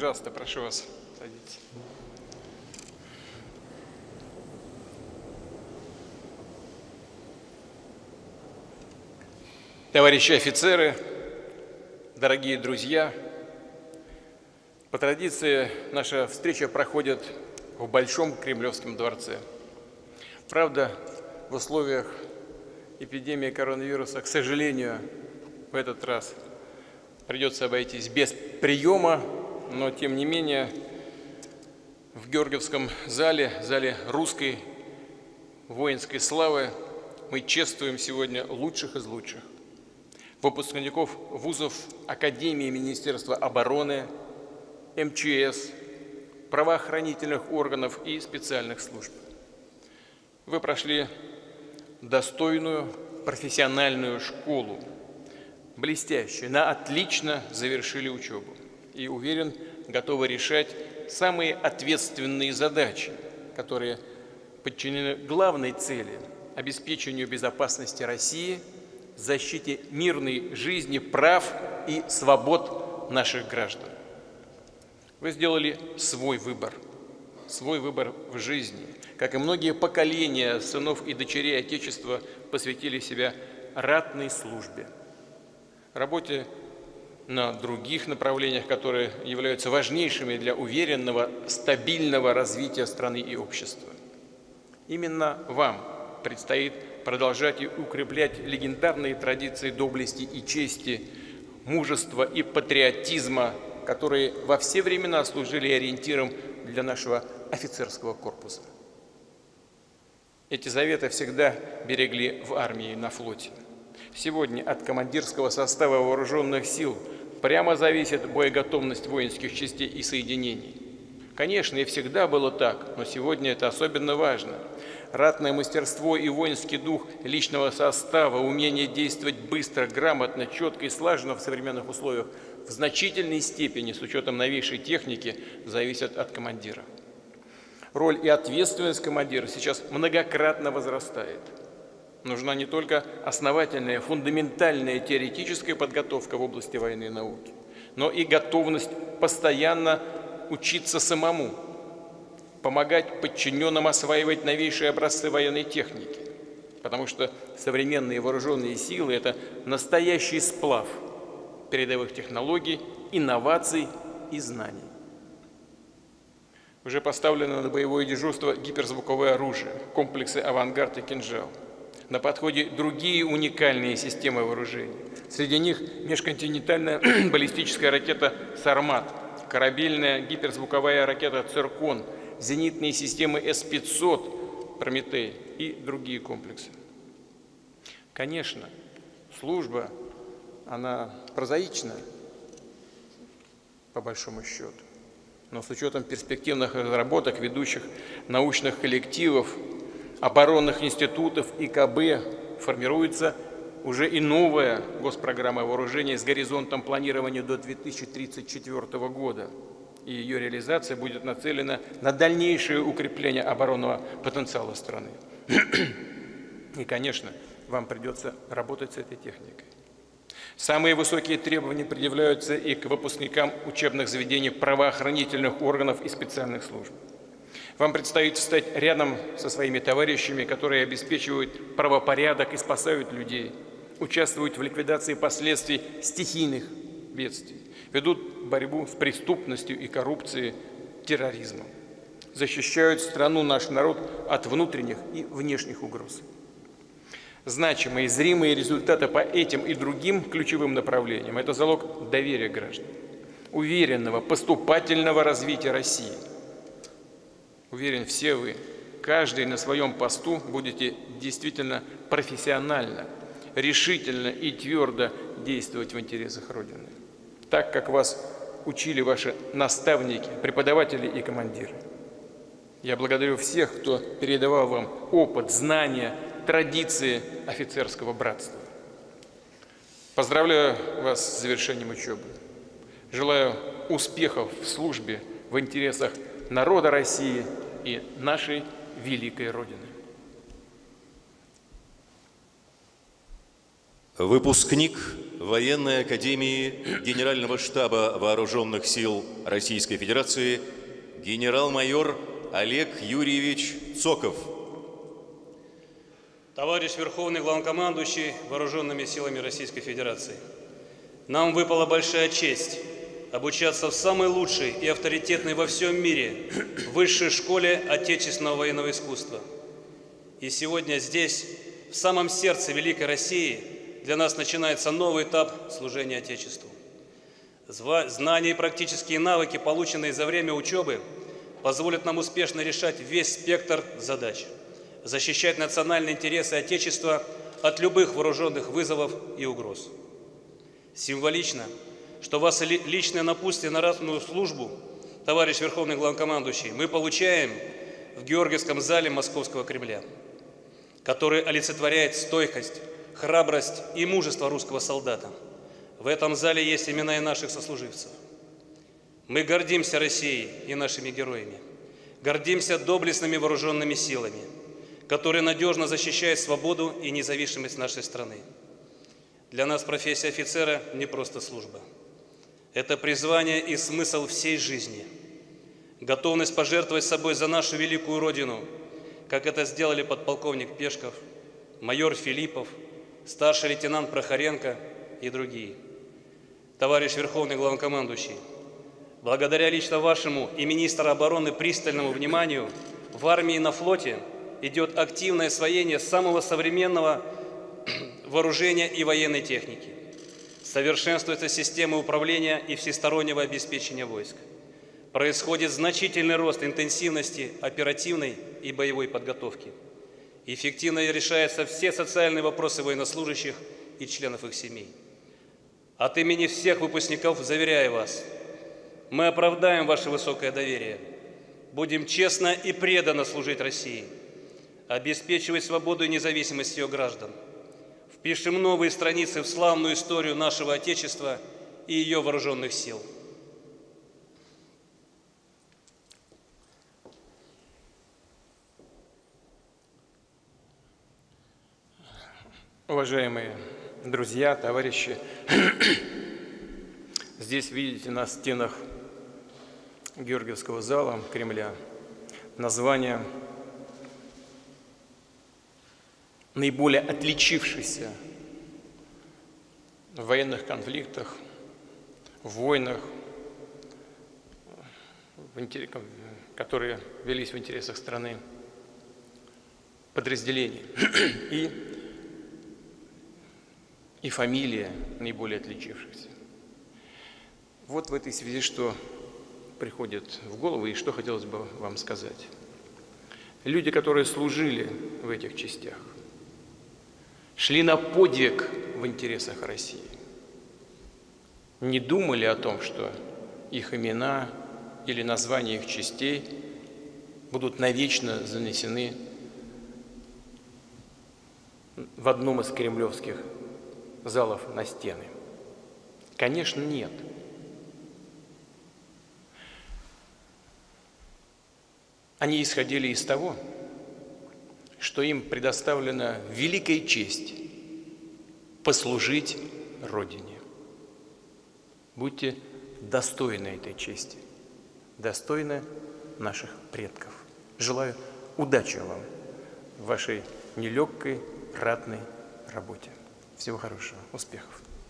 Пожалуйста, прошу вас, садитесь. Товарищи офицеры, дорогие друзья, по традиции наша встреча проходит в Большом Кремлевском дворце. Правда, в условиях эпидемии коронавируса, к сожалению, в этот раз придется обойтись без приема, но тем не менее в Георгиевском зале, зале русской воинской славы, мы чествуем сегодня лучших из лучших. Выпускников вузов Академии Министерства обороны, МЧС, правоохранительных органов и специальных служб. Вы прошли достойную профессиональную школу, блестяще, на отлично завершили учебу и, уверен, готовы решать самые ответственные задачи, которые подчинены главной цели – обеспечению безопасности России, защите мирной жизни, прав и свобод наших граждан. Вы сделали свой выбор в жизни. Как и многие поколения сынов и дочерей Отечества посвятили себя ратной службе, работе на других направлениях, которые являются важнейшими для уверенного, стабильного развития страны и общества. Именно вам предстоит продолжать и укреплять легендарные традиции доблести и чести, мужества и патриотизма, которые во все времена служили ориентиром для нашего офицерского корпуса. Эти заветы всегда берегли в армии и на флоте. Сегодня от командирского состава вооруженных сил прямо зависит боеготовность воинских частей и соединений. Конечно, и всегда было так, но сегодня это особенно важно. Ратное мастерство и воинский дух личного состава, умение действовать быстро, грамотно, четко и слаженно в современных условиях в значительной степени, с учетом новейшей техники, зависят от командира. Роль и ответственность командира сейчас многократно возрастает. Нужна не только основательная, фундаментальная теоретическая подготовка в области военной науки, но и готовность постоянно учиться самому, помогать подчиненным осваивать новейшие образцы военной техники, потому что современные вооруженные силы – это настоящий сплав передовых технологий, инноваций и знаний. Уже поставлено на боевое дежурство гиперзвуковое оружие, комплексы «Авангард» и «Кинжал». На подходе другие уникальные системы вооружений. Среди них межконтинентальная баллистическая ракета «Сармат», корабельная гиперзвуковая ракета «Циркон», зенитные системы С-500, «Прометей» и другие комплексы. Конечно, служба, она прозаична, по большому счету. Но с учетом перспективных разработок ведущих научных коллективов, оборонных институтов и КБ формируется уже и новая госпрограмма вооружения с горизонтом планирования до 2034 года. И ее реализация будет нацелена на дальнейшее укрепление оборонного потенциала страны. И, конечно, вам придется работать с этой техникой. Самые высокие требования предъявляются и к выпускникам учебных заведений правоохранительных органов и специальных служб. Вам предстоит встать рядом со своими товарищами, которые обеспечивают правопорядок и спасают людей, участвуют в ликвидации последствий стихийных бедствий, ведут борьбу с преступностью и коррупцией, терроризмом, защищают страну, наш народ от внутренних и внешних угроз. Значимые, зримые результаты по этим и другим ключевым направлениям – это залог доверия граждан, уверенного, поступательного развития России. Уверен, все вы, каждый на своем посту, будете действительно профессионально, решительно и твердо действовать в интересах Родины, так, как вас учили ваши наставники, преподаватели и командиры. Я благодарю всех, кто передавал вам опыт, знания, традиции офицерского братства. Поздравляю вас с завершением учебы. Желаю успехов в службе в интересах народа России и нашей великой Родины. Выпускник Военной академии Генерального штаба Вооруженных сил Российской Федерации генерал-майор Олег Юрьевич Цоков. Товарищ Верховный Главнокомандующий Вооруженными силами Российской Федерации, нам выпала большая честь обучаться в самой лучшей и авторитетной во всем мире высшей школе отечественного военного искусства. И сегодня здесь, в самом сердце великой России, для нас начинается новый этап служения Отечеству. Знания и практические навыки, полученные за время учебы, позволят нам успешно решать весь спектр задач, защищать национальные интересы Отечества от любых вооруженных вызовов и угроз. Символично, что вас личное напутствие на ратную службу, товарищ Верховный Главнокомандующий, мы получаем в Георгиевском зале Московского Кремля, который олицетворяет стойкость, храбрость и мужество русского солдата. В этом зале есть имена и наших сослуживцев. Мы гордимся Россией и нашими героями, гордимся доблестными вооруженными силами, которые надежно защищают свободу и независимость нашей страны. Для нас профессия офицера не просто служба. Это призвание и смысл всей жизни. Готовность пожертвовать собой за нашу великую Родину, как это сделали подполковник Пешков, майор Филиппов, старший лейтенант Прохоренко и другие. Товарищ Верховный Главнокомандующий, благодаря лично вашему и министра обороны пристальному вниманию, в армии и на флоте идет активное освоение самого современного вооружения и военной техники. Совершенствуется система управления и всестороннего обеспечения войск. Происходит значительный рост интенсивности оперативной и боевой подготовки. Эффективно решаются все социальные вопросы военнослужащих и членов их семей. От имени всех выпускников заверяю вас, мы оправдаем ваше высокое доверие, будем честно и преданно служить России, обеспечивать свободу и независимость ее граждан. Впишем новые страницы в славную историю нашего Отечества и ее вооруженных сил. Уважаемые друзья, товарищи, здесь видите на стенах Георгиевского зала Кремля название наиболее отличившихся в военных конфликтах, в войнах, которые велись в интересах страны, подразделений. И фамилия наиболее отличившихся. Вот в этой связи что приходит в голову и что хотелось бы вам сказать. Люди, которые служили в этих частях, шли на подвиг в интересах России, не думали о том, что их имена или названия их частей будут навечно занесены в одном из кремлевских залов на стены. Конечно, нет. Они исходили из того, что им предоставлена великая честь послужить Родине. Будьте достойны этой чести, достойны наших предков. Желаю удачи вам в вашей нелегкой, ратной работе. Всего хорошего, успехов!